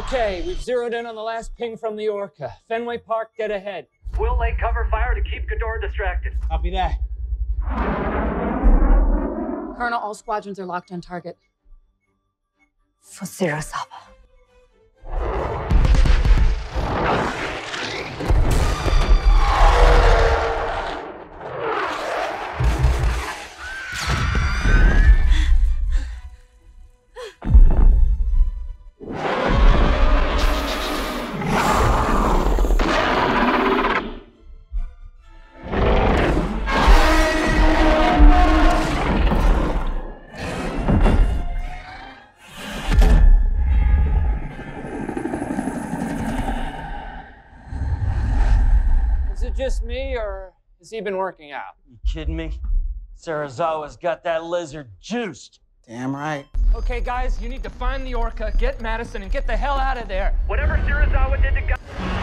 Okay, we've zeroed in on the last ping from the Orca. Fenway Park, dead ahead. We'll lay cover fire to keep Ghidorah distracted. Copy that. Colonel, all squadrons are locked on target. For Serizawa. Is it just me, or has he been working out? You kidding me? Serizawa's got that lizard juiced. Damn right. Okay, guys, you need to find the Orca, get Madison, and get the hell out of there. Whatever Serizawa did to God.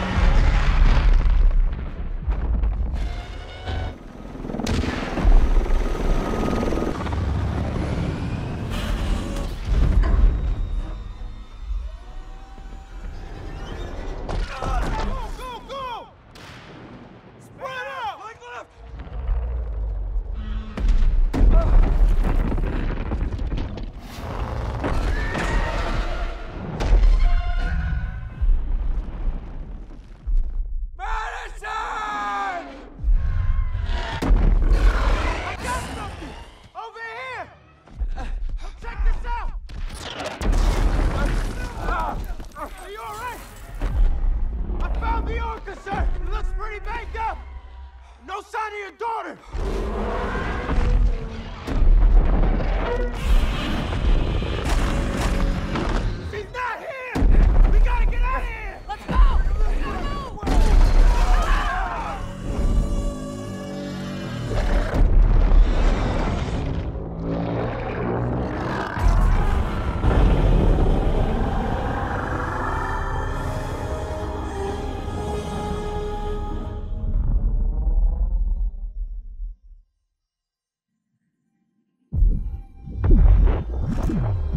Are you all right? I found the Orca, sir. It looks pretty banged up. No sign of your daughter. She's not here. We gotta get out of here. Let's go. Serizawa.